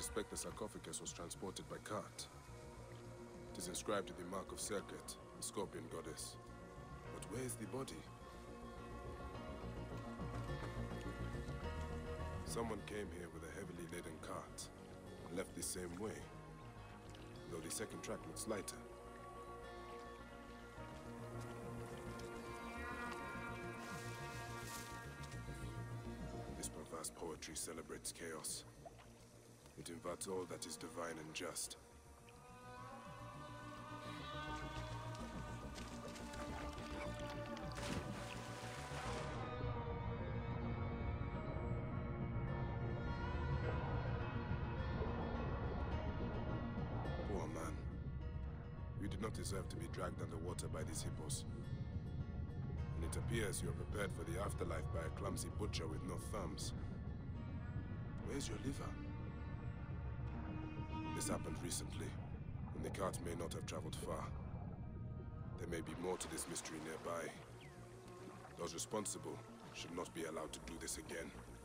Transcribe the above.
suspect the sarcophagus was transported by cart. It is inscribed to the Mark of Serket, the Scorpion Goddess. But where is the body? Someone came here with a heavily laden cart and left the same way, though the second track looks lighter. This perverse poetry celebrates chaos. It inverts all that is divine and just. Poor man. You did not deserve to be dragged underwater by these hippos. And it appears you are prepared for the afterlife by a clumsy butcher with no thumbs. Where's your liver? This happened recently, and the cart may not have traveled far. There may be more to this mystery nearby. Those responsible should not be allowed to do this again.